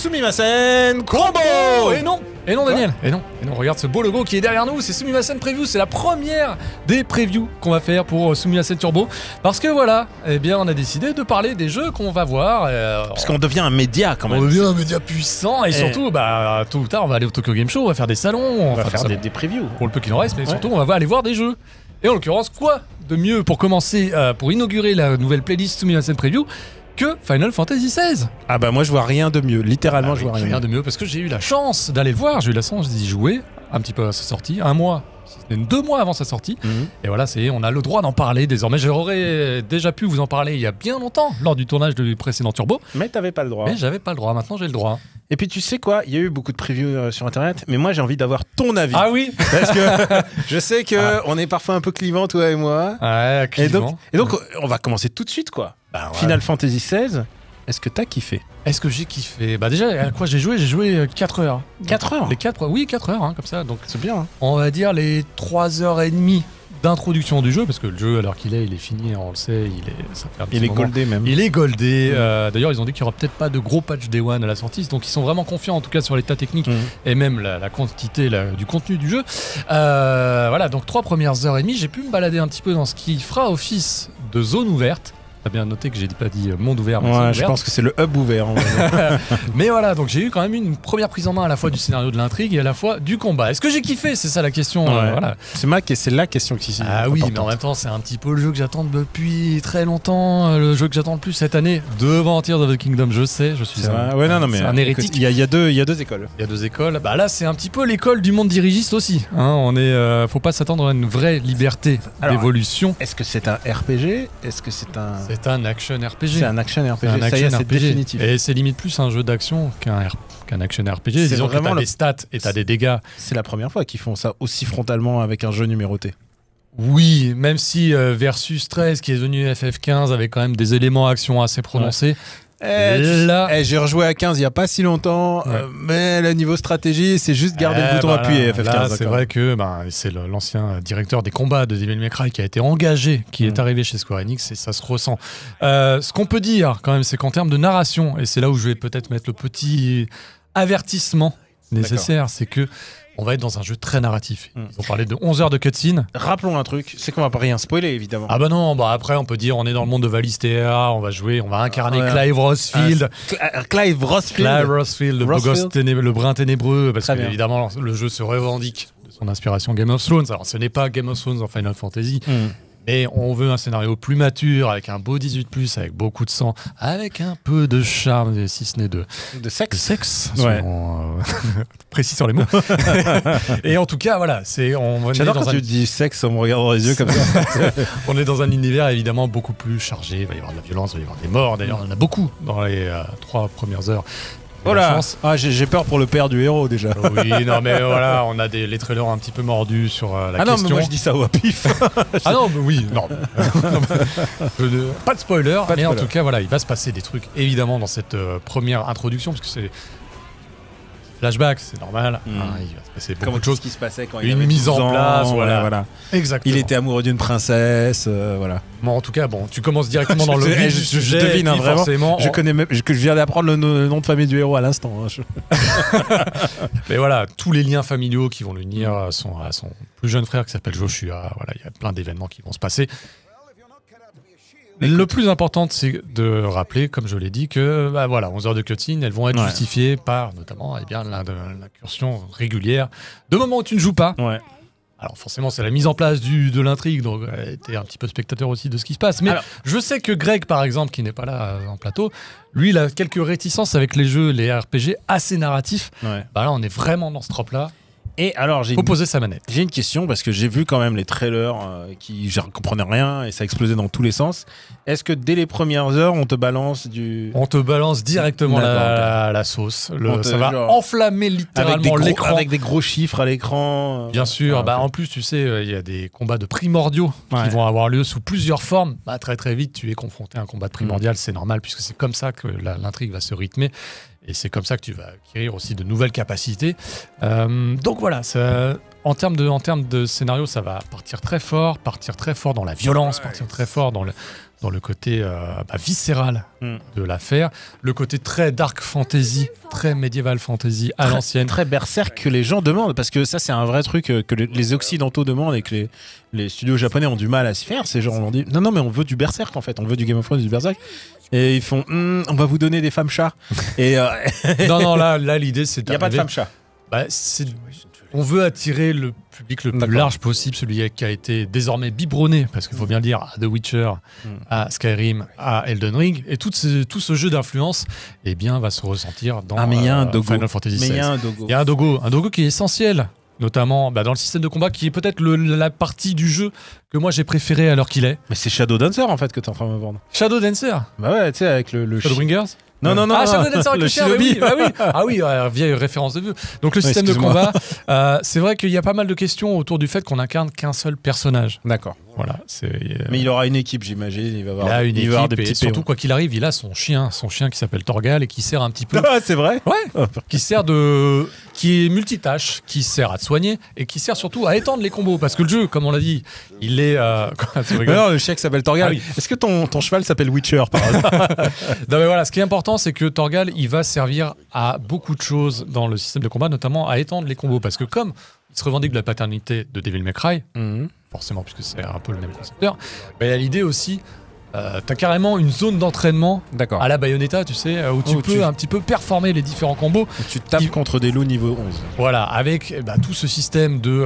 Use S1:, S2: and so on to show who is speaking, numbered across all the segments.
S1: Sumimasen Combo.
S2: Et non Daniel, et non, regarde ce beau logo qui est derrière nous, c'est Sumimasen Preview, c'est la première des previews qu'on va faire pour Sumimasen Turbo, parce que voilà, eh bien on a décidé de parler des jeux qu'on va voir.
S1: Parce qu'on devient un média quand même.
S2: On devient un média puissant et surtout, bah, tôt ou tard on va aller au Tokyo Game Show, on va faire des salons,
S1: on va faire des previews.
S2: Pour le peu qu'il en reste, mais surtout on va aller voir des jeux. Et en l'occurrence, quoi de mieux pour commencer, pour inaugurer la nouvelle playlist Sumimasen Preview que Final Fantasy XVI.
S1: Ah bah moi je vois rien de mieux, littéralement je vois rien
S2: de mieux parce que j'ai eu la chance d'aller le voir, j'ai eu la chance d'y jouer un petit peu à sa sortie, 1 mois, 2 mois avant sa sortie. Et voilà, on a le droit d'en parler désormais. J'aurais déjà pu vous en parler il y a bien longtemps lors du tournage du précédent Turbo.
S1: Mais t'avais pas le droit.
S2: Mais j'avais pas le droit, maintenant j'ai le droit.
S1: Et puis tu sais quoi, il y a eu beaucoup de previews sur internet, mais moi j'ai envie d'avoir ton avis.
S2: Ah oui.
S1: Parce que je sais que on est parfois un peu clivants toi et moi.
S2: Ouais, clivant.
S1: Et donc on va commencer tout de suite quoi.
S2: Bah, ouais.
S1: Final Fantasy XVI, est-ce que t'as kiffé?
S2: Est-ce que j'ai kiffé? Bah déjà, à quoi j'ai joué 4 heures.
S1: 4 heures?
S2: Les 4, oui, 4 heures, hein, comme ça. Donc
S1: c'est bien. Hein.
S2: On va dire les 3h30 d'introduction du jeu, parce que le jeu, alors qu'il est, il est fini, on le sait, ça fait un petit moment.
S1: Goldé même.
S2: Il est goldé. D'ailleurs, ils ont dit qu'il n'y aura peut-être pas de gros patch Day One à la sortie, donc ils sont vraiment confiants en tout cas sur l'état technique et même la quantité du contenu du jeu. Voilà, donc 3 premières heures et demie, j'ai pu me balader un petit peu dans ce qui fera office de zone ouverte. T'as bien noté que j'ai pas dit monde ouvert. Mais
S1: ouais, je pense que c'est le hub ouvert.
S2: Mais voilà, donc j'ai eu quand même une première prise en main à la fois du scénario de l'intrigue et à la fois du combat. Est-ce que j'ai kiffé? C'est ça la question.
S1: Ouais.
S2: Voilà.
S1: C'est la question qui s'y.
S2: Ah oui, mais en même temps, c'est un petit peu le jeu que j'attends depuis très longtemps. Le jeu que j'attends le plus cette année devant Tears of the Kingdom. Je sais, je suis un hérétique.
S1: Il y a deux écoles.
S2: Il y a 2 écoles. Bah là, c'est un petit peu l'école du monde dirigiste aussi. Hein, faut pas s'attendre à une vraie liberté d'évolution.
S1: Est-ce que c'est un RPG? Est-ce que c'est un...
S2: C'est un action RPG.
S1: C'est un action RPG. Ça y est, c'est définitif.
S2: Et c'est limite plus un jeu d'action qu'un action RPG. Disons que t'as des stats et t'as des dégâts.
S1: C'est la première fois qu'ils font ça aussi frontalement avec un jeu numéroté.
S2: Oui, même si Versus 13, qui est devenu FF15, avait quand même des éléments action assez prononcés.
S1: J'ai rejoué à 15 il n'y a pas si longtemps, mais le niveau stratégie, c'est juste garder le bouton appuyé. FF15,
S2: c'est vrai que c'est l'ancien directeur des combats de Devil May Cry qui a été engagé, qui est arrivé chez Square Enix et ça se ressent. Ce qu'on peut dire quand même, c'est qu'en termes de narration, et c'est là où je vais peut-être mettre le petit avertissement nécessaire, c'est que on va être dans un jeu très narratif. Ils ont parlé de 11 heures de cutscene.
S1: Rappelons un truc, c'est qu'on va pas rien spoiler évidemment.
S2: Ah bah non, après on peut dire on est dans le monde de Valisthea, on va incarner Clive Rossfield.
S1: Clive Rossfield,
S2: le beau gosse le brin ténébreux, parce que évidemment le jeu se revendique de son inspiration Game of Thrones. Alors ce n'est pas Game of Thrones en Final Fantasy. Mais on veut un scénario plus mature, avec un beau 18+, avec beaucoup de sang, avec un peu de charme, si ce n'est de sexe. Précis sur les mots. Et en tout cas, voilà,
S1: j'adore quand tu dis sexe en me regardant dans les yeux comme ça.
S2: On est dans un univers évidemment beaucoup plus chargé. Il va y avoir de la violence, il va y avoir des morts. D'ailleurs, il y en a beaucoup dans les 3 premières heures.
S1: Oh là, j'ai peur pour le père du héros déjà.
S2: Oui, non mais voilà, on a les trailers un petit peu mordus sur la question.
S1: Ah non, mais moi je dis ça au pif.
S2: Ah non, mais oui, non. Pas de spoiler, mais en tout cas, voilà, il va se passer des trucs évidemment dans cette première introduction, parce que c'est flashback, c'est normal. Il va se passer beaucoup de choses.
S1: Ce qui se passait quand
S2: il avait mise en place, voilà. Exactement.
S1: Il était amoureux d'une princesse, voilà.
S2: Bon, en tout cas, tu commences directement dans le vif du sujet.
S1: Je devine vraiment.
S2: Forcément,
S1: je viens d'apprendre le nom de famille du héros à l'instant.
S2: Mais voilà, tous les liens familiaux qui vont l'unir à son plus jeune frère qui s'appelle Joshua. Voilà, il y a plein d'événements qui vont se passer. Le plus important, c'est de rappeler, comme je l'ai dit, que 11 heures de cutscene, elles vont être justifiées par notamment l'incursion régulière de moments où tu ne joues pas. Ouais. Alors forcément, c'est la mise en place de l'intrigue, donc t'es un petit peu spectateur aussi de ce qui se passe. Mais je sais que Greg, par exemple, qui n'est pas là en plateau, lui, il a quelques réticences avec les jeux, les RPG assez narratifs. Ouais. Là, on est vraiment dans ce trope-là.
S1: Et alors,
S2: faut poser sa manette.
S1: J'ai une question parce que j'ai vu quand même les trailers je ne comprenais rien et ça explosait dans tous les sens. Est-ce que dès les premières heures, on te balance
S2: On te balance directement la sauce. Ça va enflammer littéralement l'écran.
S1: Avec des gros chiffres à l'écran.
S2: Bien sûr. En plus, tu sais, il y a des combats de primordiaux qui vont avoir lieu sous plusieurs formes. Très très vite, tu es confronté à un combat de primordial. C'est normal puisque c'est comme ça que l'intrigue va se rythmer. Et c'est comme ça que tu vas acquérir aussi de nouvelles capacités. Donc voilà, en termes de scénario, ça va partir très fort dans la violence, partir très fort dans le côté viscéral de l'affaire, le côté très dark fantasy, très médiéval fantasy à l'ancienne.
S1: Très berserk que les gens demandent, parce que ça c'est un vrai truc que les occidentaux demandent et que les studios japonais ont du mal à s'y faire. Ces gens ont dit non mais on veut du berserk en fait, on veut du Game of Thrones, du berserk. Et ils font on va vous donner des femmes chats. Et
S2: non, là l'idée c'est
S1: il n'y a pas de femmes chats.
S2: On veut attirer le public le plus large possible, celui qui a été désormais biberonné, parce qu'il faut bien le dire, à The Witcher, à Skyrim, à Elden Ring, et tout ce jeu d'influence va se ressentir dans Final Fantasy XVI. Il y a un dogo qui est essentiel, notamment dans le système de combat, qui est peut-être la partie du jeu que moi j'ai préféré à l'heure qu'il est.
S1: Mais c'est Shadow Dancer en fait que tu es en train de me vendre.
S2: Shadow Dancer?
S1: Bah ouais, tu sais, avec le
S2: Shadowbringers.
S1: Non.
S2: Shadow Dancer avec le chien, oui, vieille référence de vue. Donc le système de combat, c'est vrai qu'il y a pas mal de questions autour du fait qu'on n'incarne qu'un seul personnage.
S1: D'accord.
S2: Voilà,
S1: mais il aura une équipe, j'imagine. Il va
S2: avoir des petits surtout, quoi qu'il arrive, il a son chien qui s'appelle Torgal et qui sert un petit peu.
S1: Ah, c'est vrai?
S2: Ouais. Qui est multitâche, qui sert à te soigner et qui sert surtout à étendre les combos. Parce que le jeu, comme on l'a dit, il est.
S1: Non, le chien qui s'appelle Torgal. Ah, oui. Est-ce que ton cheval s'appelle Witcher par hasard?
S2: Non, mais voilà, ce qui est important, c'est que Torgal, il va servir à beaucoup de choses dans le système de combat, notamment à étendre les combos. Parce que comme il se revendique de la paternité de Devil May Cry, forcément, puisque c'est un peu le même concepteur, il y a l'idée aussi. T'as carrément une zone d'entraînement à la Bayonetta, tu sais, où tu peux un petit peu performer les différents combos.
S1: Où tu tapes contre des loups niveau 11.
S2: Voilà, avec tout ce système de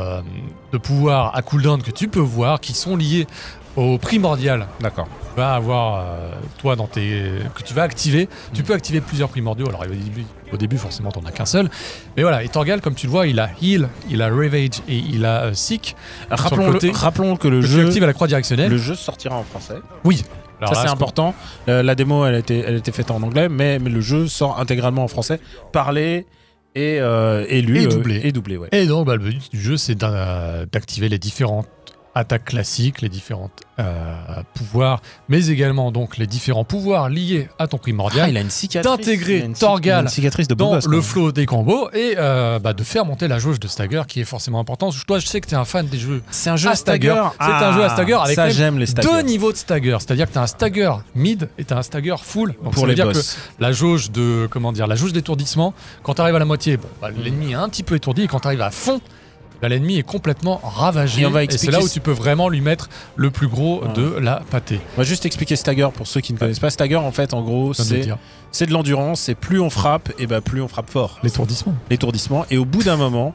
S2: pouvoir à cooldown que tu peux voir, qui sont liés au primordial.
S1: D'accord.
S2: Tu vas avoir, toi, que tu vas activer. Tu peux activer plusieurs primordiaux. Alors, au début forcément, t'en as qu'un seul. Mais voilà, et Torgal, comme tu le vois, il a Heal, il a Ravage et il a Seek.
S1: Rappelons que le jeu
S2: active à la croix directionnelle.
S1: Le jeu sortira en français.
S2: Oui.
S1: Alors ça, c'est important. La démo, elle a été faite en anglais, mais le jeu sort intégralement en français. Parlé et lu.
S2: Et
S1: doublé, ouais.
S2: Et donc, le but du jeu, c'est d'activer les différentes attaques classiques, les différents pouvoirs, mais également donc les différents pouvoirs liés à ton primordial.
S1: Il a une cicatrice.
S2: D'intégrer Torgal
S1: dans
S2: le flow des combos et de faire monter la jauge de stagger qui est forcément importante. Toi, je sais que tu es un fan des jeux.
S1: C'est un jeu à stagger.
S2: C'est un jeu à stagger avec
S1: même deux
S2: niveaux de stagger. C'est-à-dire que tu as un stagger mid et tu as un stagger full. Donc
S1: pour
S2: ça veut
S1: les
S2: dire
S1: boss.
S2: Que la jauge d'étourdissement, quand tu arrives à la moitié, l'ennemi est un petit peu étourdi et quand tu arrives à fond, l'ennemi est complètement ravagé et c'est là où tu peux vraiment lui mettre le plus gros de la pâtée.
S1: On va juste expliquer Stagger pour ceux qui ne connaissent pas. Stagger, en fait, en gros, c'est de l'endurance, et plus on frappe, et plus on frappe fort. L'étourdissement. Et au bout d'un moment,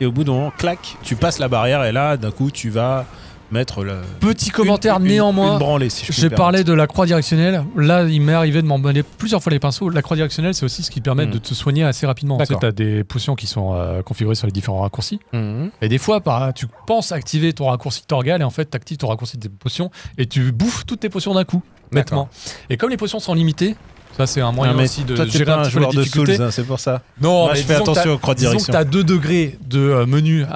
S1: clac, tu passes la barrière et là, d'un coup, tu vas mettre le...
S2: Petit commentaire néanmoins,
S1: une branlée, si
S2: j'ai parlé de la croix directionnelle. Là, il m'est arrivé de m'en mêler plusieurs fois les pinceaux. La croix directionnelle, c'est aussi ce qui te permet de te soigner assez rapidement. Tu sais, as des potions qui sont configurées sur les différents raccourcis. Et des fois, tu penses activer ton raccourci Torgal et en fait, tu actives ton raccourci de potions et tu bouffes toutes tes potions d'un coup, bêtement. Et comme les potions sont limitées, ça c'est un moyen aussi de gérer un petit peu les difficultés.
S1: Souls, c'est pour ça.
S2: Non,
S1: moi, je fais attention aux croix de direction.
S2: Disons que tu as 2 degrés de menu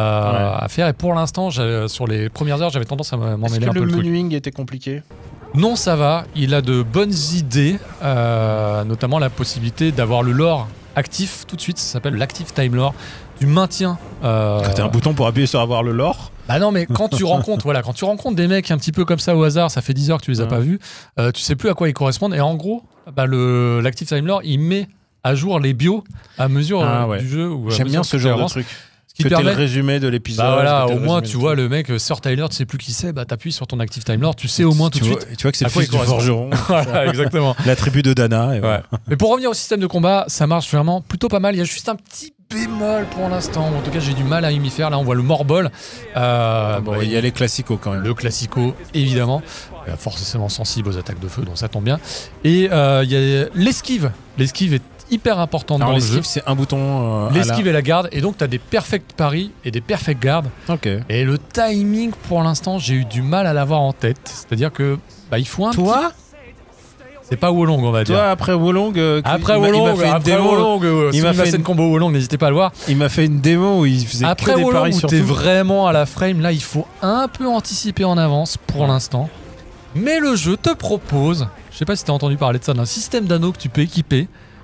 S2: à faire et pour l'instant, sur les premières heures, j'avais tendance à m'en mêler un peu le truc.
S1: Est-ce que le menuing était compliqué?
S2: Non, ça va. Il a de bonnes idées, notamment la possibilité d'avoir le lore actif tout de suite. Ça s'appelle l'Active Time Lore. Du maintien.
S1: T'as un bouton pour appuyer sur avoir le lore?
S2: Bah non, mais quand tu rencontres des mecs un petit peu comme ça au hasard, ça fait 10 heures que tu les as pas vus, tu sais plus à quoi ils correspondent. Et en gros, l'Active Time Lore, il met à jour les bios à mesure du jeu.
S1: J'aime bien ce genre de truc.
S2: Ce qui permet
S1: le résumé de l'épisode.
S2: Bah voilà, au moins tu vois le mec, Sir Tyler, tu sais plus qui c'est, t'appuies sur ton Active Time Lore, tu sais au moins tout de suite.
S1: Tu vois que c'est le fils du forgeron.
S2: Voilà, exactement.
S1: La tribu de Dana. Et voilà.
S2: Mais pour revenir au système de combat, ça marche vraiment plutôt pas mal. Il y a juste un petit bémol pour l'instant. En tout cas, j'ai du mal à y m'y faire. Là, on voit le Morbol.
S1: Il y a les classicos quand même.
S2: Le classico, évidemment. Forcément sensible aux attaques de feu, donc ça tombe bien. Et il y a l'esquive. L'esquive est hyper importante dans le jeu.
S1: C'est un bouton.
S2: L'esquive et la garde. Et donc, tu as des perfect paris et des perfect gardes.
S1: Ok.
S2: Et le timing, pour l'instant, j'ai eu du mal à l'avoir en tête. C'est-à-dire que il faut un C'est pas Wolong, on va dire.
S1: Toi, après Wolong,
S2: il m'a fait une démo. Il m'a fait une combo Wolong, n'hésitez pas à le voir.
S1: Il m'a fait une démo où il faisait
S2: après
S1: que des
S2: Wolong,
S1: paris sur tout.
S2: Après Wolong, où t'es vraiment à la frame, là, il faut un peu anticiper en avance pour l'instant. Mais le jeu te propose, je sais pas si t'as entendu parler de ça, d'un système d'anneaux que tu peux équiper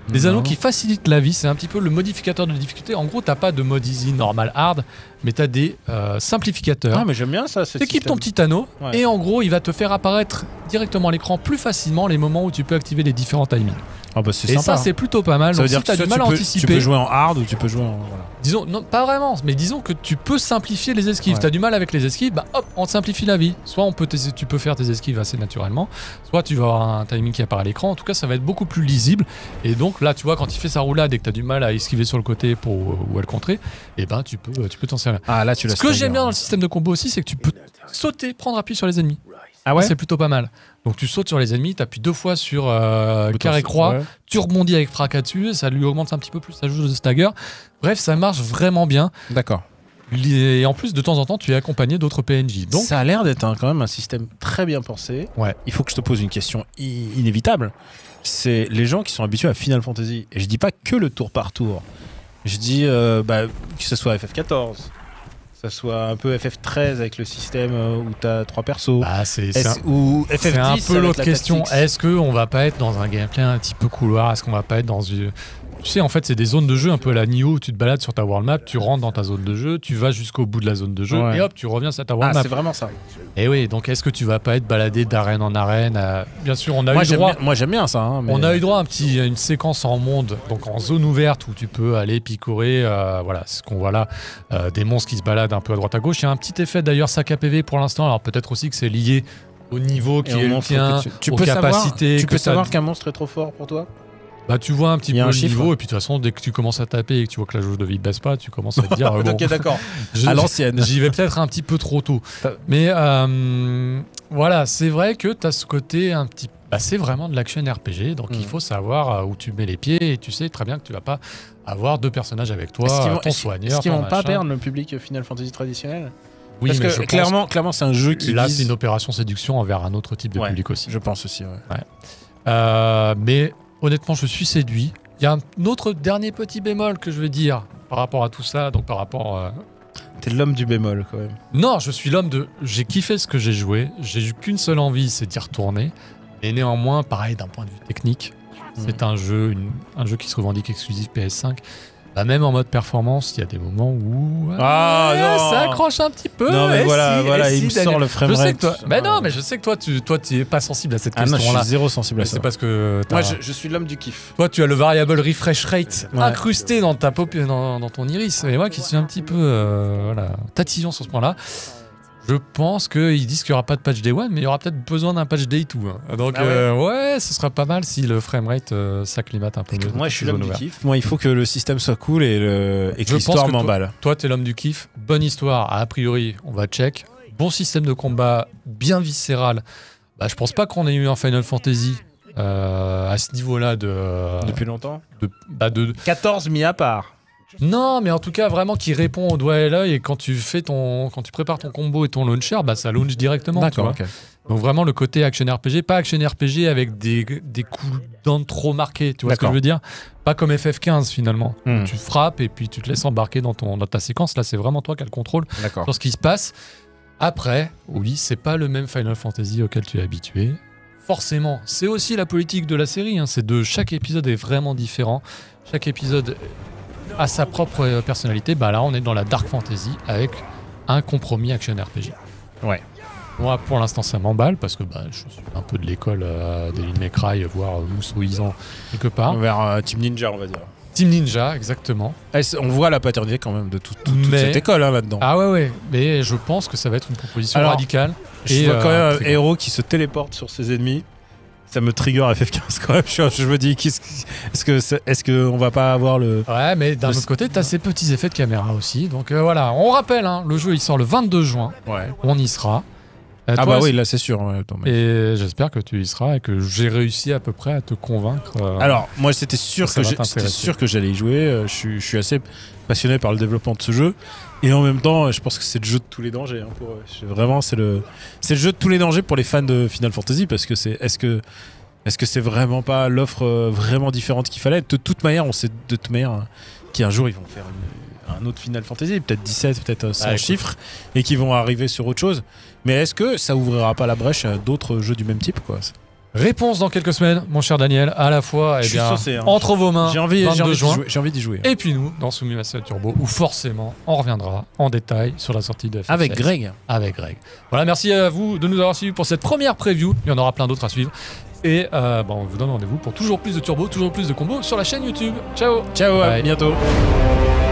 S2: Des anneaux qui facilitent la vie, c'est un petit peu le modificateur de difficulté. En gros, t'as pas de mode easy, normal, hard, mais t'as des simplificateurs.
S1: Ah, mais j'aime bien ça.
S2: T'équipes ton petit anneau et en gros, il va te faire apparaître directement à l'écran plus facilement les moments où tu peux activer les différents timings.
S1: Ah bah c'est
S2: et
S1: sympa.
S2: ça, c'est plutôt pas mal.
S1: Ça
S2: donc
S1: veut dire
S2: si t'as
S1: que
S2: du mal à anticiper.
S1: Tu peux jouer en hard ou tu peux jouer en. Voilà.
S2: Disons, non, pas vraiment, mais disons que tu peux simplifier les esquives. T'as du mal avec les esquives, bah hop, on te simplifie la vie. Soit tu peux faire tes esquives assez naturellement, soit tu vas avoir un timing qui apparaît à l'écran. En tout cas, ça va être beaucoup plus lisible. Et donc là, tu vois, quand il fait sa roulade et que t'as du mal à esquiver sur le côté ou à le contrer, et ben tu peux t'en servir.
S1: Ah là, tu l'as.
S2: Ce que j'aime bien dans le système de combo aussi, c'est que tu peux sauter, prendre appui sur les ennemis.
S1: Ah ouais.
S2: C'est plutôt pas mal. Donc tu sautes sur les ennemis, t'appuies 2 fois sur carré croix, tu rebondis avec fracas dessus, ça lui augmente un petit peu plus sa jauge de stagger. Bref, ça marche vraiment bien.
S1: D'accord.
S2: Et en plus, de temps en temps, tu es accompagné d'autres PNJ. Donc
S1: ça a l'air d'être quand même un système très bien pensé.
S2: Ouais.
S1: Il faut que je te pose une question inévitable. C'est les gens qui sont habitués à Final Fantasy. Et je dis pas que le tour par tour. Je dis que ce soit FF14. Ça soit un peu FF13 avec le système où t'as 3 persos. Ou FF10.
S2: C'est un peu l'autre question. Est-ce qu'on va pas être dans un gameplay un petit peu couloir? Est-ce qu'on va pas être dans une... Tu sais, en fait, c'est des zones de jeu un peu à la Nioh où tu te balades sur ta world map, tu rentres dans ta zone de jeu, tu vas jusqu'au bout de la zone de jeu et hop, tu reviens sur ta world map.
S1: C'est vraiment ça.
S2: Et oui, donc est-ce que tu vas pas être baladé d'arène en arène Bien sûr, on a eu droit.
S1: Moi, j'aime bien ça. Hein, mais...
S2: On a eu droit à une séquence en monde, donc en zone ouverte où tu peux aller picorer. Voilà, ce qu'on voit là, des monstres qui se baladent un peu à droite à gauche. Il y a un petit effet d'ailleurs sac à PV pour l'instant. Alors peut-être aussi que c'est lié au niveau qui est le tien, aux capacités.
S1: Tu peux savoir qu'un monstre est trop fort pour toi?
S2: Bah tu vois un petit peu le niveau et puis de toute façon dès que tu commences à taper et que tu vois que la jauge de vie ne baisse pas, tu commences à te dire bon,
S1: ok d'accord, à l'ancienne.
S2: J'y vais peut-être un petit peu trop tôt. Mais voilà, c'est vrai que tu as ce côté un petit... c'est vraiment de l'action RPG, donc il faut savoir où tu mets les pieds et tu sais très bien que tu vas pas avoir 2 personnages avec toi, ton soigneur,
S1: est-ce qu'ils vont pas perdre le public Final Fantasy traditionnel?
S2: Oui,
S1: parce que clairement c'est un jeu qui
S2: là c'est une opération séduction envers un autre type de public aussi.
S1: Je pense aussi,
S2: mais honnêtement, je suis séduit. Il y a un autre dernier petit bémol que je veux dire par rapport à tout ça, donc par rapport...
S1: T'es l'homme du bémol quand même.
S2: Non, je suis l'homme de... J'ai kiffé ce que j'ai joué, j'ai eu qu'une seule envie, c'est d'y retourner. Et néanmoins, pareil, d'un point de vue technique, c'est un jeu qui se revendique exclusif PS5. Même en mode performance, il y a des moments où ça accroche un petit peu.
S1: Non mais il me sort le framerate.
S2: Mais je sais que toi tu es pas sensible à cette question-là.
S1: Non, je suis zéro sensible à ça.
S2: C'est parce que
S1: moi je suis l'homme du kiff.
S2: Toi tu as le variable refresh rate incrusté dans ta dans ton iris. Et moi qui suis un petit peu tatillon sur ce point-là. Je pense qu'ils disent qu'il n'y aura pas de patch Day 1, mais il y aura peut-être besoin d'un patch Day 2. Hein. Donc, ce sera pas mal si le framerate s'acclimate un peu mieux.
S1: Moi, je suis l'homme du kiff. Moi, il faut que le système soit cool et que l'histoire m'emballe.
S2: Toi, t'es l'homme du kiff. Bonne histoire. A priori, on va check. Bon système de combat, bien viscéral. Je pense pas qu'on ait eu un Final Fantasy à ce niveau-là
S1: depuis longtemps.
S2: 14 mis à part. Non, mais en tout cas, vraiment qui répond au doigt et l'œil. Et quand tu prépares ton combo et ton launcher, ça launch directement.
S1: D'accord, ok.
S2: Donc vraiment le côté action RPG, pas action RPG avec des cooldowns trop marqués, tu vois ce que je veux dire? Pas comme FF15 finalement. Tu frappes et puis tu te laisses embarquer dans ta séquence. Là, c'est vraiment toi qui as le contrôle sur ce qui se passe. Après, oui, c'est pas le même Final Fantasy auquel tu es habitué. Forcément, c'est aussi la politique de la série. Hein. Chaque épisode est vraiment différent. Chaque épisode à sa propre personnalité. Là, on est dans la Dark Fantasy avec un compromis action RPG.
S1: Ouais.
S2: Moi, pour l'instant, ça m'emballe parce que je suis un peu de l'école d'Elin May, voire moussoisant quelque part.
S1: Vers Team Ninja, on va dire.
S2: Team Ninja, exactement.
S1: On voit la paternité quand même de toute cette école là-dedans.
S2: Ah ouais. Mais je pense que ça va être une proposition radicale.
S1: Je vois quand même un héros qui se téléporte sur ses ennemis. Ça me trigger FF15 quand même. Je me dis, est-ce qu'on va pas avoir le...
S2: Ouais, mais d'un autre côté, t'as ces petits effets de caméra aussi. Donc voilà, on rappelle, le jeu il sort le 22 juin.
S1: Ouais.
S2: On y sera.
S1: Oui, là c'est sûr.
S2: Et j'espère que tu y seras et que j'ai réussi à peu près à te convaincre.
S1: Alors, moi c'était sûr que j'allais y jouer. Je suis assez passionné par le développement de ce jeu. Et en même temps, je pense que c'est le jeu de tous les dangers. Pour eux. Vraiment, c'est le jeu de tous les dangers pour les fans de Final Fantasy parce que est-ce que c'est vraiment pas l'offre vraiment différente qu'il fallait? De toute manière, on sait qu'un jour ils vont faire un autre Final Fantasy, peut-être 17, peut-être 100 chiffres, et qui vont arriver sur autre chose. Mais est-ce que ça ouvrira pas la brèche à d'autres jeux du même type, quoi?
S2: Réponse dans quelques semaines, mon cher Daniel, à la fois
S1: saucé, hein.
S2: entre vos mains,
S1: j'ai envie d'y jouer.
S2: Et puis nous, dans Sumimasen Turbo, où forcément, on reviendra en détail sur la sortie de FF16.
S1: Avec Greg.
S2: Voilà, merci à vous de nous avoir suivis pour cette première preview. Il y en aura plein d'autres à suivre. Et on vous donne rendez-vous pour toujours plus de turbo, toujours plus de combos sur la chaîne YouTube. Ciao.
S1: À bientôt.